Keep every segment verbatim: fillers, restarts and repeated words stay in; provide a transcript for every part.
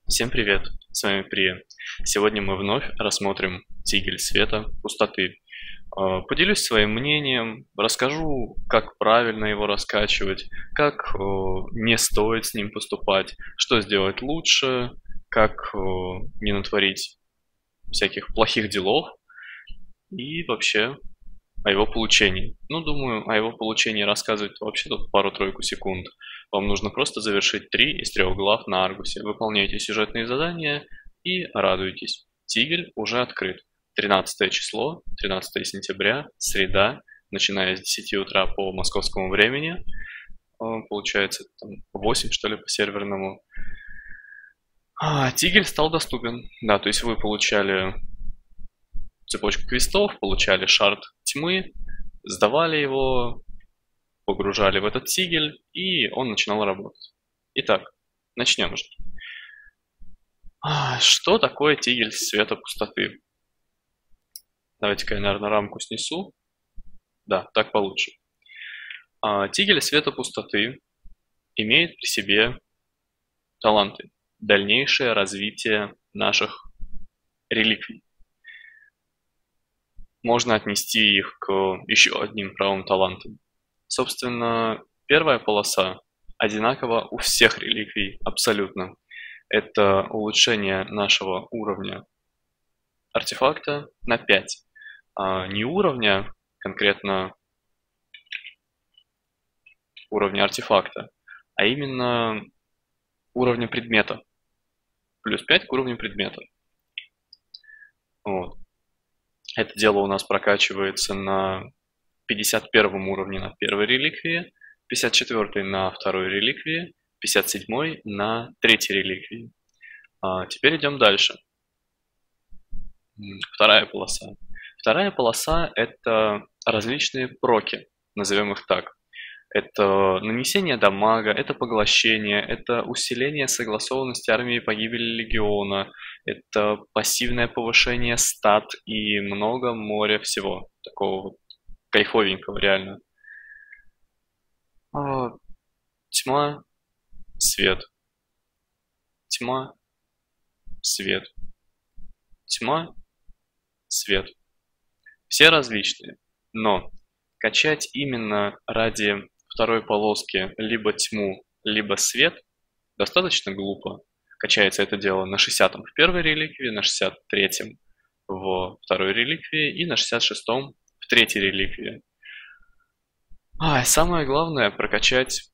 Всем привет, с вами Прия. Сегодня мы вновь рассмотрим Тигель Света Пустоты. Э, Поделюсь своим мнением, расскажу, как правильно его раскачивать, как э, не стоит с ним поступать, что сделать лучше, как э, не натворить всяких плохих делов и вообще о его получении. Ну, думаю, о его получении рассказывать вообще тут пару-тройку секунд. Вам нужно просто завершить три из трех глав на Аргусе. Выполняйте сюжетные задания и радуйтесь. Тигель уже открыт. тринадцатое число, тринадцатое сентября, среда, начиная с десяти утра по московскому времени. Э, Получается, там восемь, что ли, по серверному. А, Тигель стал доступен. Да, то есть вы получали цепочку квестов, получали шард тьмы, сдавали его, погружали в этот тигель, и он начинал работать. Итак, начнем же. А, Что такое тигель света пустоты? Давайте-ка я, наверное, рамку снесу. Да, так получше. А, Тигель света пустоты имеет при себе таланты. Дальнейшее развитие наших реликвий. Можно отнести их к еще одним правым талантам. Собственно, первая полоса одинакова у всех реликвий абсолютно. Это улучшение нашего уровня артефакта на пять. А не уровня, конкретно уровня артефакта, а именно уровня предмета. Плюс пять к уровню предмета. Вот. Это дело у нас прокачивается на пятьдесят первом уровне на первой реликвии, пятьдесят четвёртый на второй реликвии, пятьдесят седьмой на третьей реликвии. А теперь идем дальше. Вторая полоса. Вторая полоса – это различные проки, назовем их так. Это нанесение дамага, это поглощение, это усиление согласованности армии погибели легиона, это пассивное повышение стат и много моря всего такого вот кайфовенького реально. А, Тьма, свет. Тьма, свет. Тьма, свет. Все различные, но качать именно ради второй полоски либо тьму, либо свет достаточно глупо. Качается это дело на шестидесятом в первой реликвии, на шестьдесят третьем во второй реликвии и на шестьдесят шестом в третьей реликвии. А, и самое главное прокачать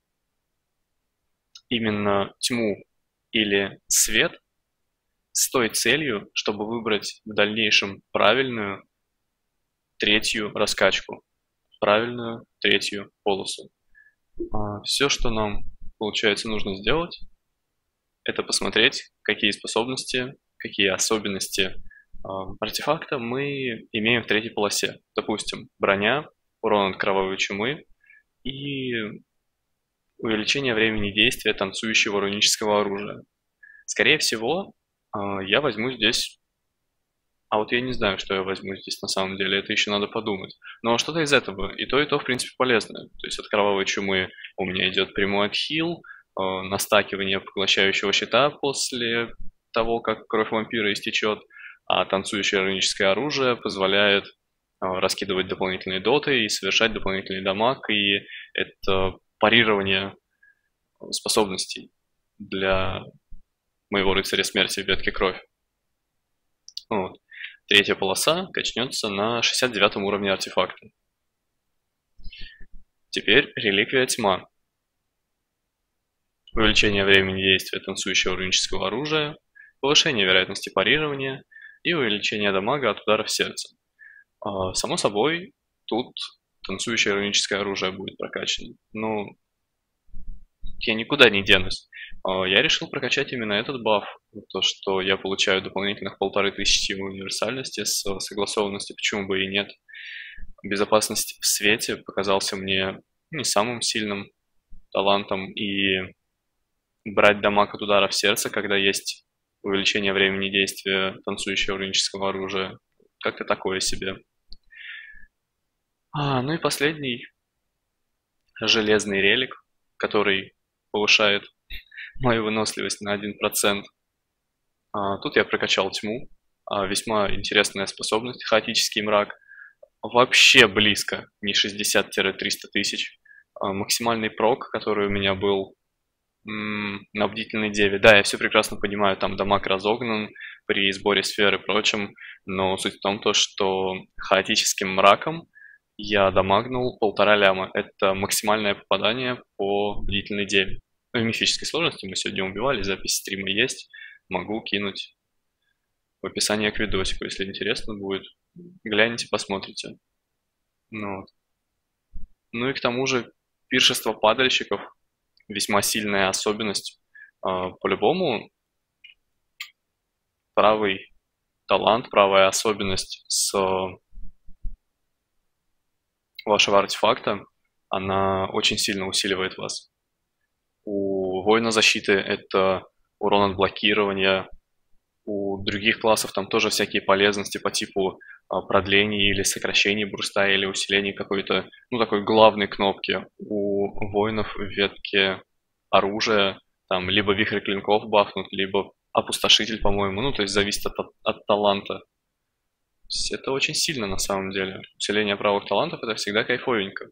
именно тьму или свет с той целью, чтобы выбрать в дальнейшем правильную третью раскачку, правильную третью полосу. А, Все, что нам, получается, нужно сделать, это посмотреть, какие способности, какие особенности а, артефакта мы имеем в третьей полосе. Допустим, броня, урон от кровавой чумы и увеличение времени действия танцующего рунического оружия. Скорее всего, а, я возьму здесь... А вот я не знаю, что я возьму здесь на самом деле, это еще надо подумать. Но что-то из этого, и то, и то, в принципе, полезное. То есть от кровавой чумы у меня идет прямой отхил, э, настакивание поглощающего щита после того, как кровь вампира истечет, а танцующее ироническое оружие позволяет э, раскидывать дополнительные доты и совершать дополнительный дамаг, и это парирование способностей для моего рыцаря смерти в ветке кровь. Вот. Третья полоса качнется на шестьдесят девятом уровне артефакта. Теперь реликвия тьма. Увеличение времени действия танцующего рунического оружия, повышение вероятности парирования и увеличение дамага от ударов сердца. А, Само собой, тут танцующее руническое оружие будет прокачано. Но я никуда не денусь. А, Я решил прокачать именно этот баф. То, что я получаю дополнительных полторы тысячи универсальности с согласованностью, почему бы и нет. Безопасность в свете показался мне не самым сильным талантом, и брать дамаг от удара в сердце, когда есть увеличение времени действия танцующего рунического оружия, как-то такое себе. А, ну и последний железный релик, который повышает мою выносливость на один процент. А, тут я прокачал тьму. А, весьма интересная способность, хаотический мрак. Вообще близко, не шестьдесят — триста тысяч. А, максимальный прок, который у меня был м, на бдительной деве. Да, я все прекрасно понимаю, там дамаг разогнан при сборе сфер и прочем, но суть в том, то, что хаотическим мраком я дамагнул полтора ляма. Это максимальное попадание по бдительной деве. Ну, в мифической сложности мы сегодня убивали, запись стрима есть. Могу кинуть в описании к видосику, если интересно будет. Гляньте, посмотрите. Ну, вот. Ну и к тому же пиршество падальщиков весьма сильная особенность. А, по-любому правый талант, правая особенность с вашего артефакта, она очень сильно усиливает вас. У воина защиты это урон от блокирования, у других классов там тоже всякие полезности по типу а, продления или сокращения бруста или усиления какой-то, ну, такой главной кнопки. У воинов в ветке оружия там либо вихрь клинков бафнут, либо опустошитель, по-моему, ну, то есть зависит от, от, от таланта. То есть это очень сильно на самом деле. Усиление правых талантов это всегда кайфовенько.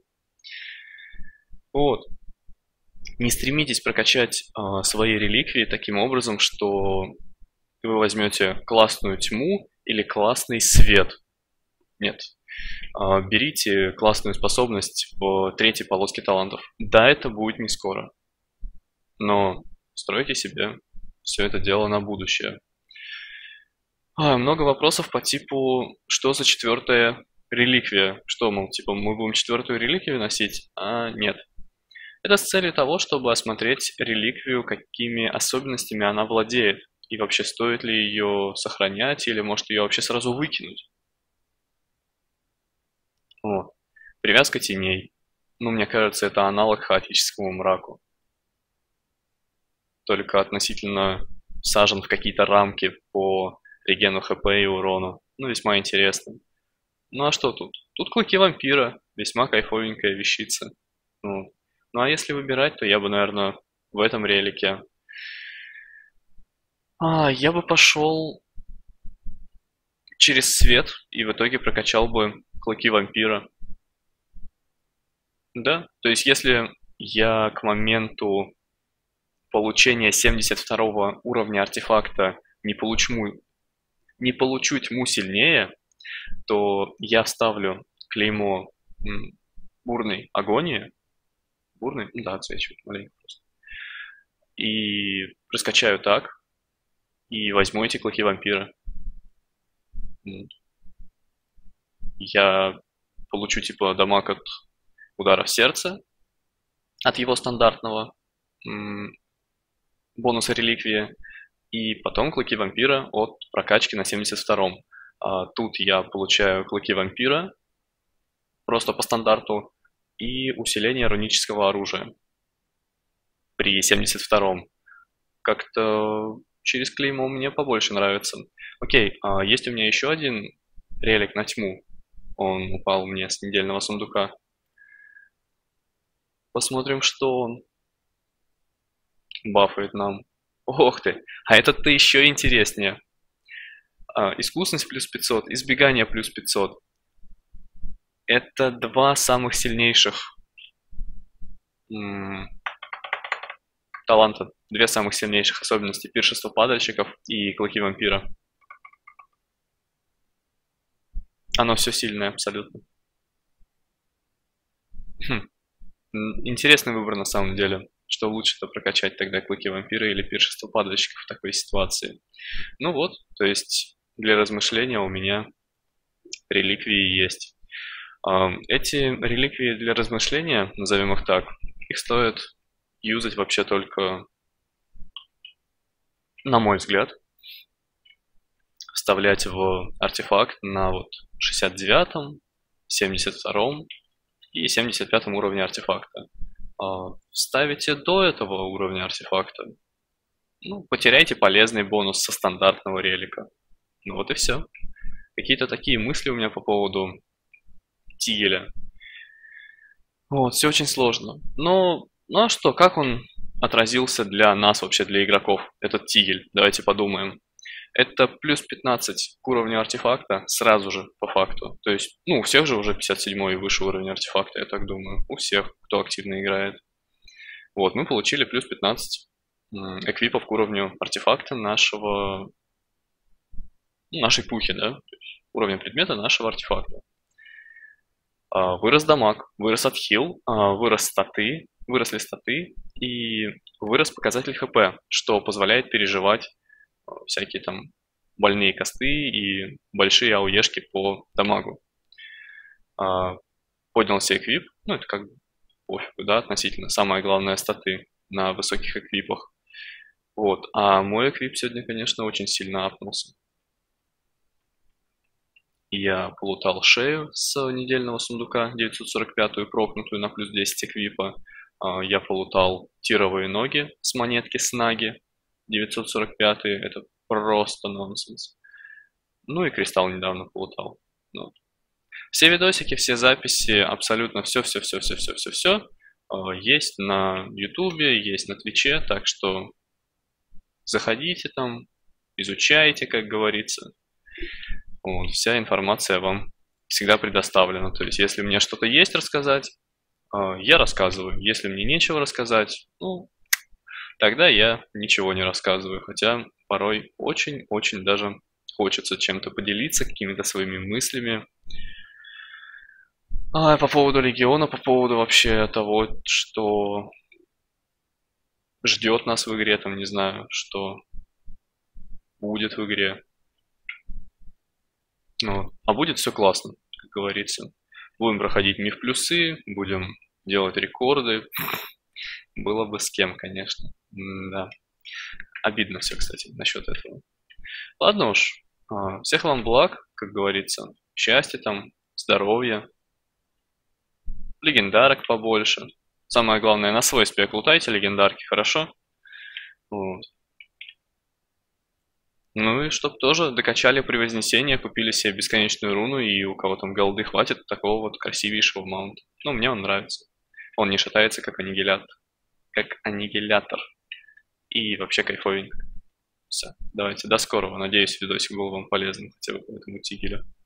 Вот. Не стремитесь прокачать а, свои реликвии таким образом, что вы возьмете классную тьму или классный свет. Нет. А, берите классную способность в третьей полоске талантов. Да, это будет не скоро. Но стройте себе все это дело на будущее. А, много вопросов по типу, что за четвертая реликвия? Что, мол, типа, мы будем четвертую реликвию носить? А, нет. Это с целью того, чтобы осмотреть реликвию, какими особенностями она владеет. И вообще, стоит ли ее сохранять, или может ее вообще сразу выкинуть. Вот. Привязка теней. Ну, мне кажется, это аналог хаотическому мраку. Только относительно сажен в какие-то рамки по регену хп и урону. Ну, весьма интересно. Ну, а что тут? Тут клыки вампира. Весьма кайфовенькая вещица. Ну, ну а если выбирать, то я бы, наверное, в этом релике... А, я бы пошел через свет и в итоге прокачал бы клыки вампира. Да, то есть если я к моменту получения семьдесят второго уровня артефакта не получу, не получу тьму сильнее, то я вставлю клеймо м, бурной агонии. Бурной? Ну да, отсвечивает маленько просто. И раскачаю так. И возьму эти клыки вампира. Я получу типа дамаг от удара в сердце, от его стандартного м, бонуса реликвии, и потом клыки вампира от прокачки на семьдесят втором. А тут я получаю клыки вампира просто по стандарту и усиление рунического оружия при семьдесят втором. Как-то через клеймо мне побольше нравится. Окей, а есть у меня еще один релик на тьму. Он упал мне с недельного сундука. Посмотрим, что он бафает нам. Ох ты, а этот-то еще интереснее. А, искусность плюс пятьсот, избегание плюс пятьсот. Это два самых сильнейших м- таланта. Две самых сильнейших особенности. Пиршество падальщиков и клыки вампира. Оно все сильное абсолютно. Хм. Интересный выбор на самом деле. Что лучше-то прокачать тогда, клыки вампира или пиршество падальщиков в такой ситуации? Ну вот, то есть для размышления у меня реликвии есть. Эти реликвии для размышления, назовем их так, их стоит юзать вообще только, на мой взгляд, вставлять в артефакт на вот шестьдесят девятом, семьдесят втором и семьдесят пятом уровне артефакта. Ставите до этого уровня артефакта, ну, потеряйте полезный бонус со стандартного релика. Ну вот и все. Какие-то такие мысли у меня по поводу Тигеля. Вот, все очень сложно. Но, ну а что, как он отразился для нас вообще, для игроков, этот Тигель? Давайте подумаем. Это плюс пятнадцать к уровню артефакта сразу же, по факту. То есть, ну, у всех же уже пятьдесят седьмой и выше уровень артефакта, я так думаю. У всех, кто активно играет. Вот, мы получили плюс пятнадцать эквипов к уровню артефакта нашего, нашей пухи, да? То есть уровня предмета нашего артефакта. Вырос дамаг, вырос отхил, вырос статы, выросли статы и вырос показатель хп, что позволяет переживать всякие там больные косты и большие ауешки по дамагу. Поднялся эквип, ну это как бы пофигу, да, относительно. Самое главное статы на высоких эквипах. Вот, а мой эквип сегодня, конечно, очень сильно апнулся. Я полутал шею с недельного сундука, девятьсот сорок пятую прокнутую на плюс десять эквипа. Я полутал тировые ноги с монетки снаги, девятьсот сорок пятые, это просто нонсенс. Ну и кристалл недавно полутал. Вот. Все видосики, все записи, абсолютно все-все-все-все-все-все-все есть на ютубе, есть на твиче, так что заходите там, изучайте, как говорится. Вот, вся информация вам всегда предоставлена. То есть, если мне что-то есть рассказать, я рассказываю. Если мне нечего рассказать, ну, тогда я ничего не рассказываю. Хотя порой очень-очень даже хочется чем-то поделиться, какими-то своими мыслями. А по поводу Легиона, по поводу вообще того, что ждет нас в игре, там, не знаю, что будет в игре. Вот. А будет все классно, как говорится. Будем проходить миф плюсы, будем делать рекорды. Было бы с кем, конечно. Да. Обидно все, кстати, насчет этого. Ладно уж. Всех вам благ, как говорится. Счастья там, здоровья. Легендарок побольше. Самое главное, на свой спек лутайте легендарки, хорошо? Вот. Ну и чтоб тоже докачали превознесение, купили себе бесконечную руну, и у кого там голды хватит такого вот красивейшего маунта. Ну, мне он нравится. Он не шатается, как аннигилятор. Как аннигилятор. И вообще кайфовенько. Все, давайте, до скорого. Надеюсь, видосик был вам полезным хотя бы по этому тигелю.